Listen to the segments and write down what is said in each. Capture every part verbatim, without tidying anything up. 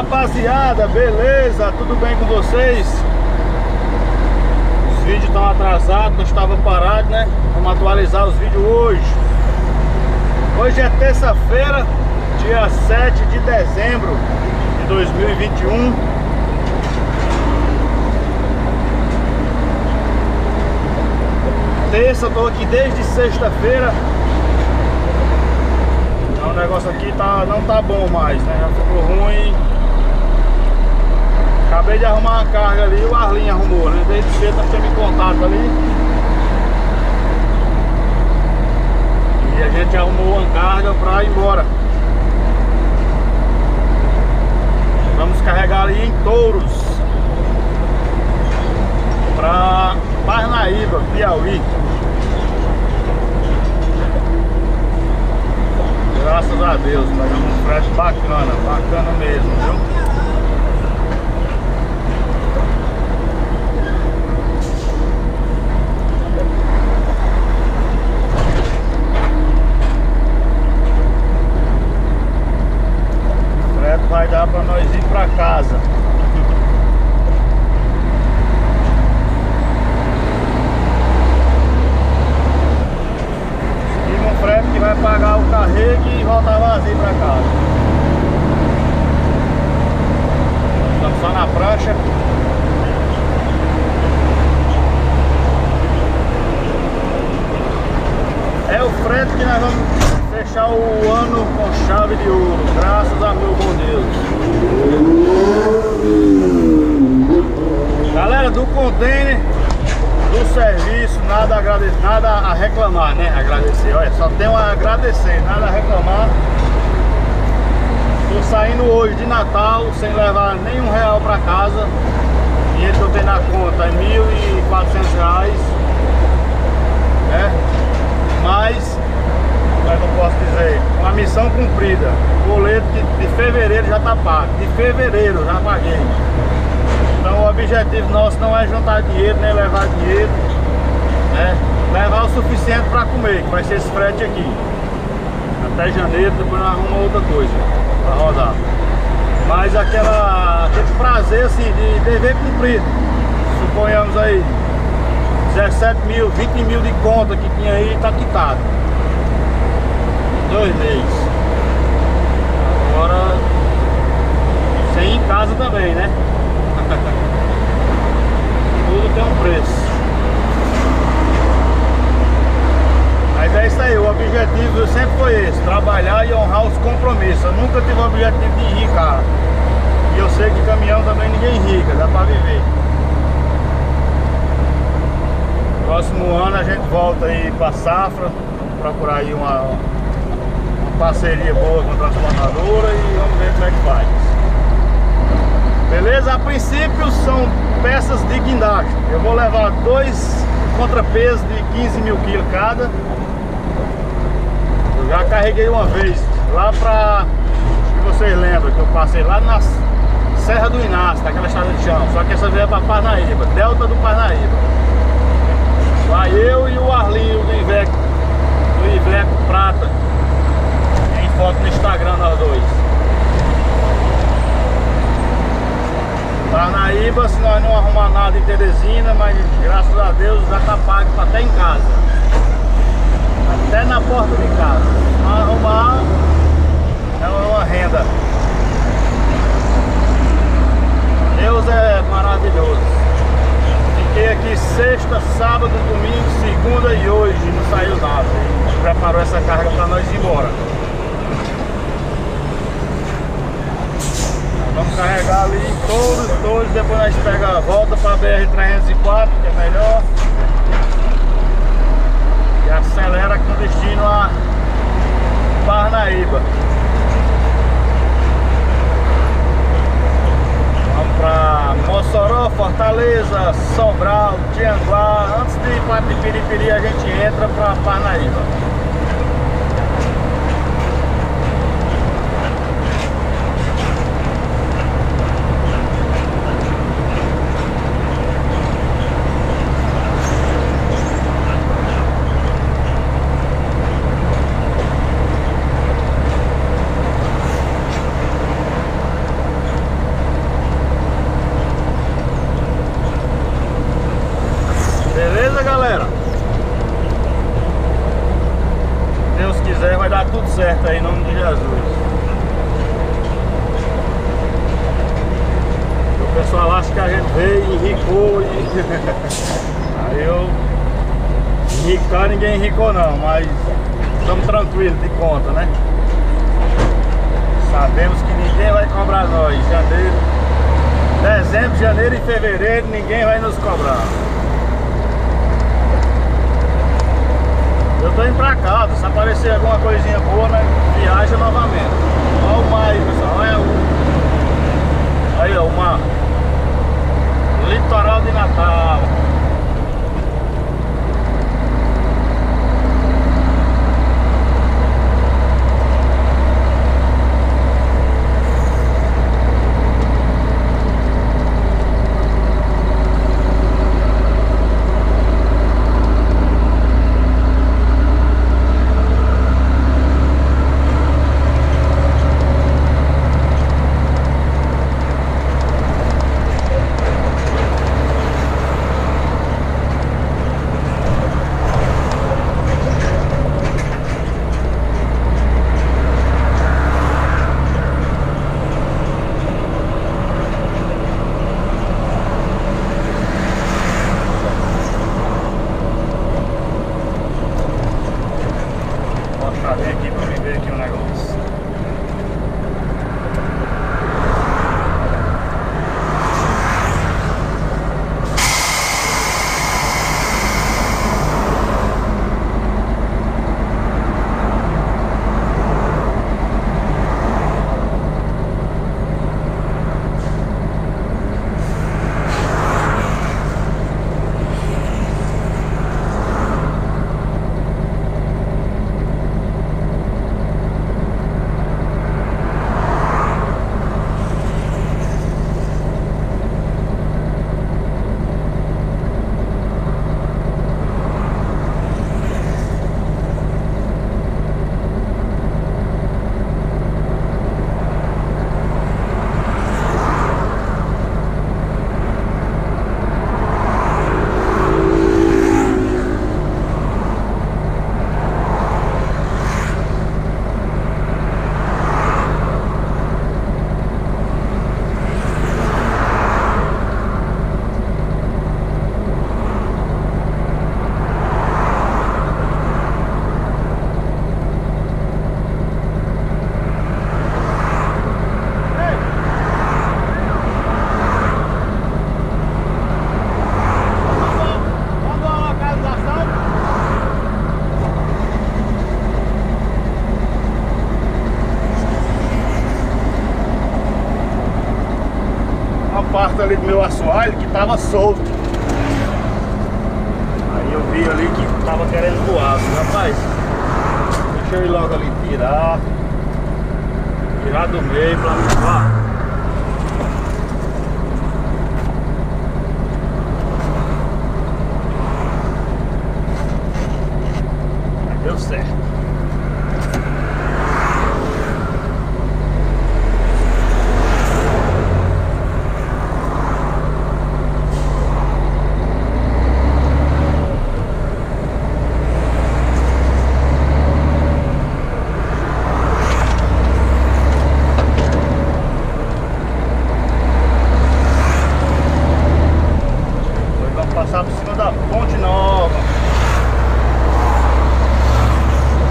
rapaziada, beleza? Tudo bem com vocês? Os vídeos estão atrasados, não estava parado, né? Vamos atualizar os vídeos hoje. Hoje é terça-feira, dia sete de dezembro de dois mil e vinte e um. Terça, tô aqui desde sexta-feira. O negócio aqui tá, não tá bom mais, né? Já ficou ruim. Acabei de arrumar uma carga ali, o Arlinho arrumou, né? Desde cedo nós temos contato ali. E a gente arrumou uma carga pra ir embora. Vamos carregar ali em Touros pra Parnaíba, Piauí. Graças a Deus, pegamos um frete bacana, bacana mesmo, viu? O frete vai dar pra nós ir pra casa. Que vai pagar o carrego e voltar vazio pra casa. Estamos só na prancha. É o frete que nós vamos fechar o ano com chave de ouro, graças a meu bom Deus. Galera do container, do serviço, nada a agradecer, nada a reclamar, né? Agradecer, olha, só tenho a agradecer, nada a reclamar. Tô saindo hoje de Natal sem levar nenhum real pra casa. O dinheiro que eu tenho na conta é mil e quatrocentos reais, né? Mas, como é que eu posso dizer? Uma missão cumprida. O boleto de, de fevereiro já tá pago, de fevereiro já paguei. Então o objetivo nosso não é juntar dinheiro, nem levar dinheiro, né? Levar o suficiente para comer, que vai ser esse frete aqui. Até janeiro, depois nós arrumamos outra coisa para rodar. Mas aquela, aquele prazer assim de dever cumprido. Suponhamos aí dezessete mil, vinte mil de conta que tinha aí, tá quitado. Dois meses. Agora sem ir em casa também, né? Tudo tem um preço. Mas é isso aí, o objetivo sempre foi esse: trabalhar e honrar os compromissos. Eu nunca tive o objetivo de enricar. E eu sei que caminhão também ninguém enrica, dá pra viver. Próximo ano a gente volta aí pra safra, procurar aí uma, uma parceria boa com a transportadora e vamos ver como é que faz. Beleza? A princípio são peças de guindaste. Eu vou levar dois contrapesos de quinze mil quilos cada. Eu já carreguei uma vez lá pra... se vocês lembram que eu passei lá na Serra do Inácio, daquela estrada de chão. Só que essa vez é pra Parnaíba, Delta do Parnaíba. Vai eu e o Arlinho do Iveco, do Iveco Prata. Tem foto no Instagram nós dois. Parnaíba, se nós não arrumar nada em Teresina, mas graças a Deus já tá pago até em casa, até na porta de casa. Se não arrumar, é uma renda. Deus é maravilhoso. Fiquei aqui sexta, sábado, domingo, segunda e hoje não saiu nada. Preparou essa carga para nós ir embora. Vamos carregar ali todos, todos, depois nós pega a volta para a B R trezentos e quatro, que é melhor. E acelera com destino a Parnaíba. Vamos para Mossoró, Fortaleza, Sobral, Tianguá. Antes de ir para Piripiri a gente entra para Parnaíba. certo aí, em nome de Jesus. O pessoal acha que a gente veio e enricou e... Aí eu... Enricar ninguém enricou não, mas estamos tranquilos de conta, né? Sabemos que ninguém vai cobrar nós. Janeiro, dezembro, janeiro e fevereiro ninguém vai nos cobrar. Eu tô indo pra casa, se aparecer alguma coisinha boa, né, viaja novamente. Olha o mar aí, pessoal, olha o... Aí, ó, o mar. Litoral de Natal. Parte ali do meu assoalho que tava solto. Aí eu vi ali que tava querendo voar. Rapaz, deixa eu ir logo ali tirar. Tirar do meio pra me voar. Aí deu certo. Passar por cima da Ponte Nova.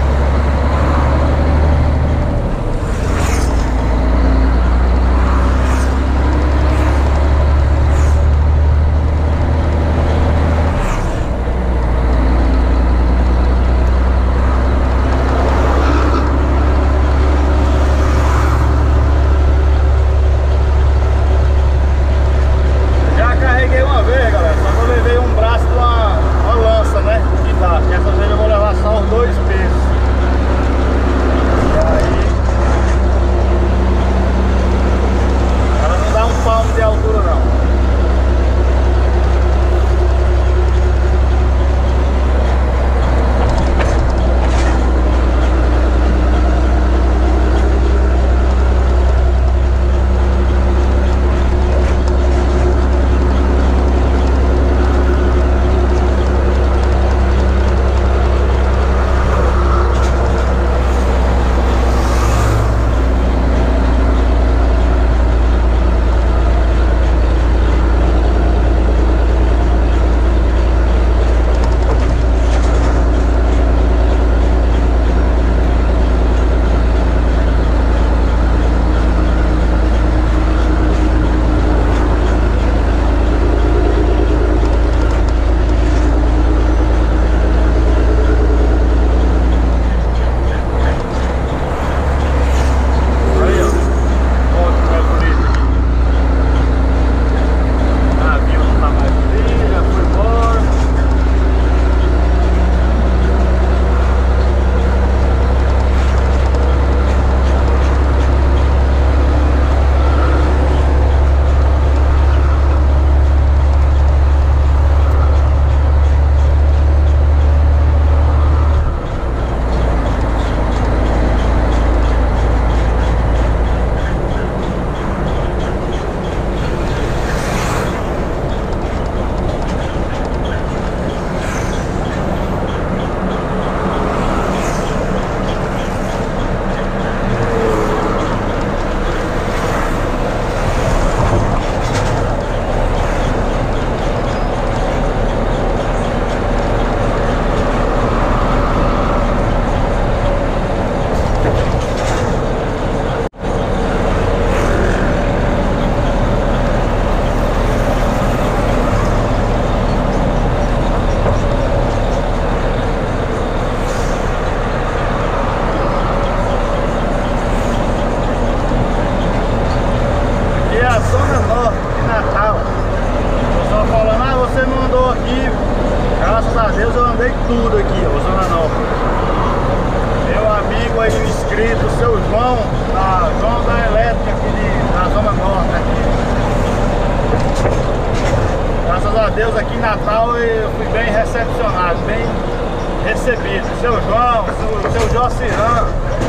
tudo aqui, ó, Zona Norte. Meu amigo aí, o inscrito, seu João, da João da Elétrica aqui de, da Zona Norte aqui. Graças a Deus aqui em Natal eu fui bem recepcionado, bem recebido. Seu João, seu, seu Jociran.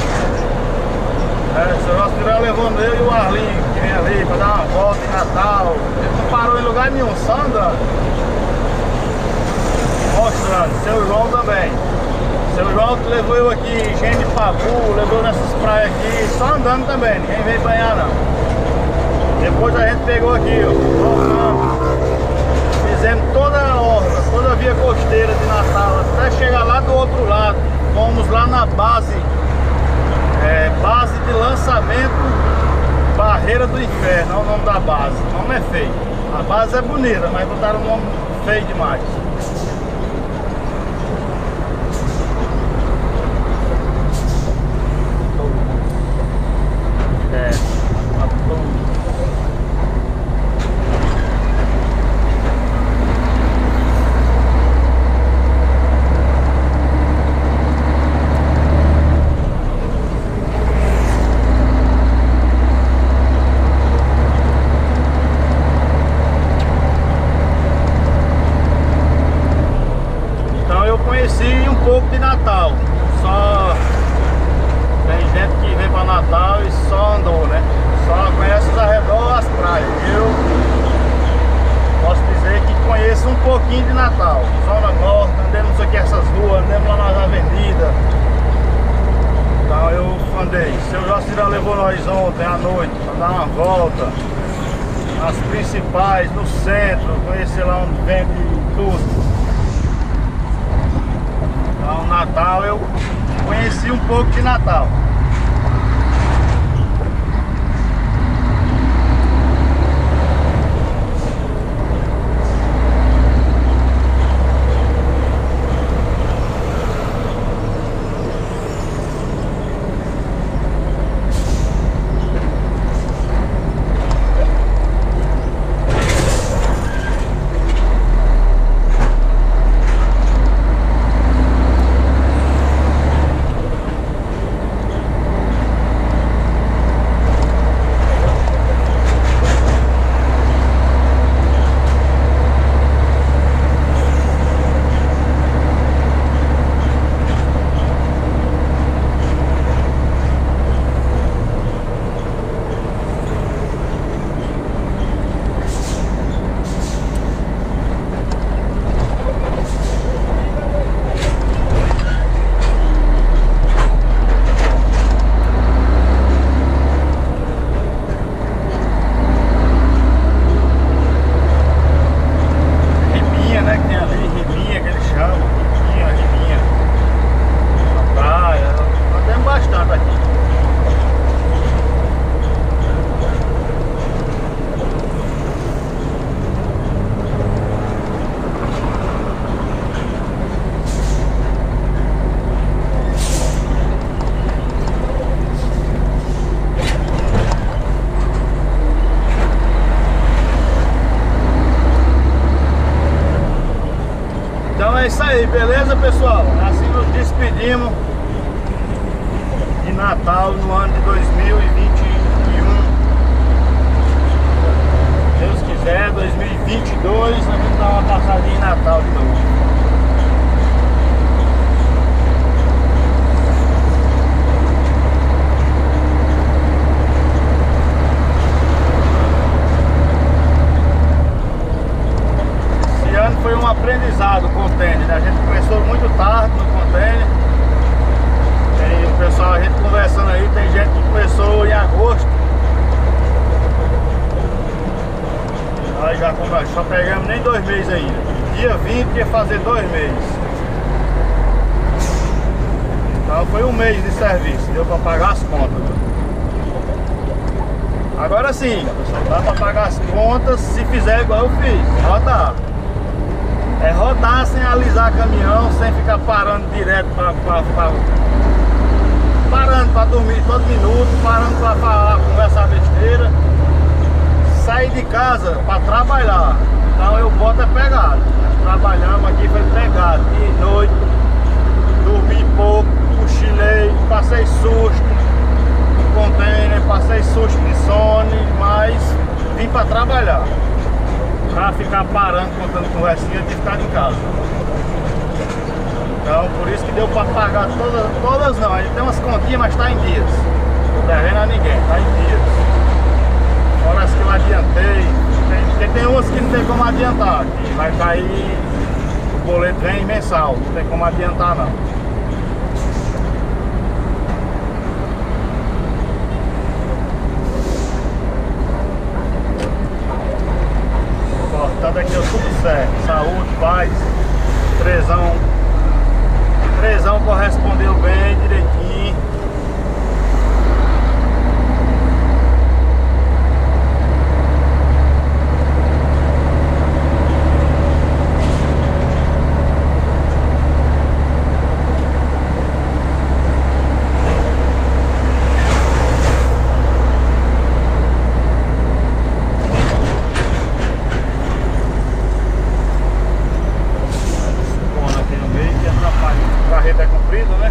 É, o seu Jociran levou eu e o Arlinho, que vem ali pra dar uma volta em Natal. Ele não parou em lugar nenhum, só andando. Mostrando, seu João também. Seu João levou eu aqui em Engenho de Pavu, levou nessas praias aqui, só andando também, ninguém veio banhar não. Depois a gente pegou aqui, ó, voltando. Fizemos toda a orla, toda a via costeira de Natal, até chegar lá do outro lado. Fomos lá na base, é, base de lançamento Barreira do Inferno, é o nome da base. O nome é feio. A base é bonita, mas botaram um nome feio demais. Conheci um pouco de Natal, só tem gente que vem para Natal e só andou, né? Só conhece os arredores, as praias. Eu posso dizer que conheço um pouquinho de Natal, Zona Norte, andemos aqui essas ruas, andemos lá nas avenidas. Então eu andei. Seu Jocirão levou nós ontem à noite para dar uma volta nas principais, no centro, conhecer lá onde vende tudo. Então, Natal eu conheci um pouco de Natal. É isso aí, beleza, pessoal? Assim nos despedimos de Natal no ano de dois mil e vinte e um. Se Deus quiser, dois mil e vinte e dois, a gente dá uma passadinha em Natal de novo. Foi um aprendizado o container, né? A gente começou muito tarde no container. Tem o pessoal, a gente conversando aí, tem gente que começou em agosto. Nós já compramos, só pegamos nem dois meses ainda. Dia vinte ia fazer dois meses. Então foi um mês de serviço, deu para pagar as contas. Agora sim, pessoal, dá para pagar as contas se fizer igual eu fiz, rodar. É rodar sem alisar caminhão, sem ficar parando direto pra, pra, pra parando para dormir todo minuto, parando para falar, conversar besteira. Sair de casa para trabalhar. Então eu boto a pegada. Nós trabalhamos aqui, foi pegado, dia e noite, ficar parando, contando conversinha, de ficar em casa. Então, por isso que deu para pagar todas, todas não, a gente tem umas continhas, mas está em dias. Não devendo a ninguém, está em dias. Fora as que eu adiantei, tem, porque tem umas que não tem como adiantar, que vai cair, o boleto vem mensal, não tem como adiantar não. Importante é que deu tudo certo, saúde, paz, trezão, trezão correspondeu bem, direitinho. É comprido, né?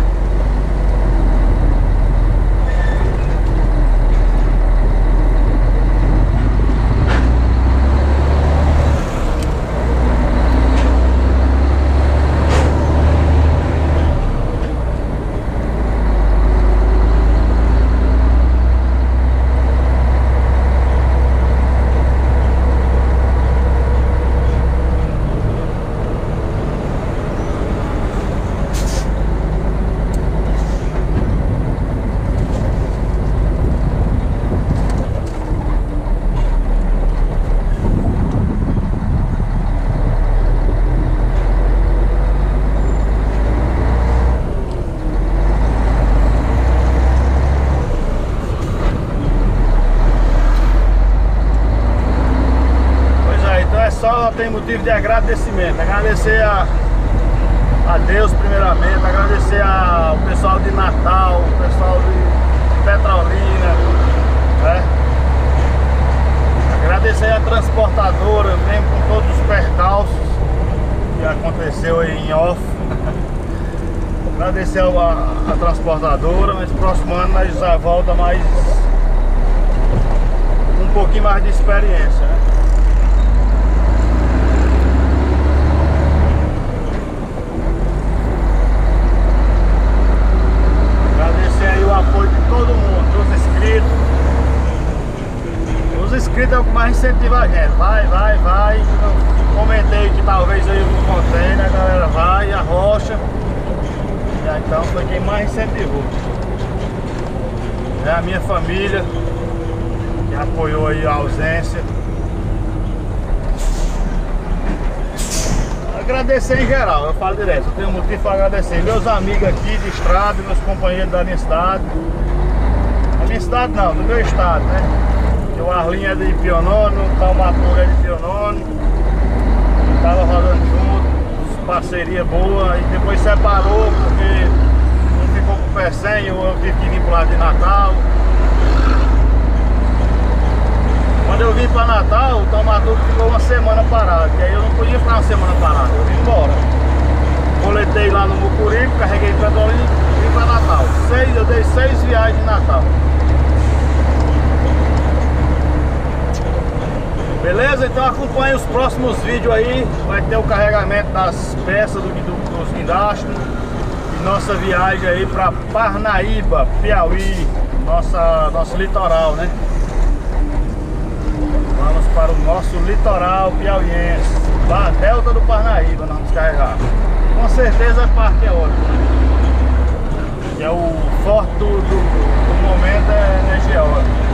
Só tem motivo de agradecimento. Agradecer a, a Deus primeiramente, agradecer ao pessoal de Natal, o pessoal de Petrolina, né? Agradecer a transportadora, mesmo com todos os percalços que aconteceu aí em off. Agradecer a, a transportadora, mas próximo ano nós já volta mais um pouquinho mais de experiência, né? O apoio de todo mundo, dos inscritos. Os inscritos é o que mais incentiva a gente. Vai, vai, vai. Eu comentei que talvez eu não contenha, a galera vai, arrocha. E então foi quem mais incentivou. É a minha família que apoiou aí a ausência. Agradecer em geral, eu falo direto, eu tenho motivo para agradecer meus amigos aqui de estrada, meus companheiros da minha cidade. Da minha cidade não, do meu estado, né? O Arlinho é de Pionono, o Taumaturga é de Pionono. Tava rodando junto, parceria boa, e depois separou porque um ficou com o pé sem, eu tive que vir pro lado de Natal. Quando eu vim para Natal, o Taumaturga ficou uma semana parado, e aí eu não podia ficar uma semana parado, eu vim embora. Coletei lá no Mucuripe, carreguei Petrolina e vim para Natal. Seis, eu dei seis viagens de Natal. Beleza? Então acompanhe os próximos vídeos aí. Vai ter o carregamento das peças do, do, dos guindastes. E nossa viagem aí para Parnaíba, Piauí, nossa, nosso litoral, né? Vamos para o nosso litoral piauiense, a delta do Parnaíba, nós vamos carregar. Com certeza a parte eólica, que é o forte do, do, do momento, é a energia eólica.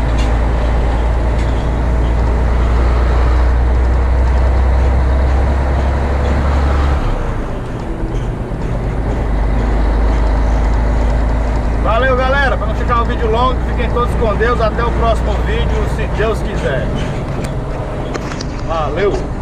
Valeu, galera, para não ficar o vídeo longo, fiquem todos com Deus, até o próximo vídeo, se Deus quiser. Valeu!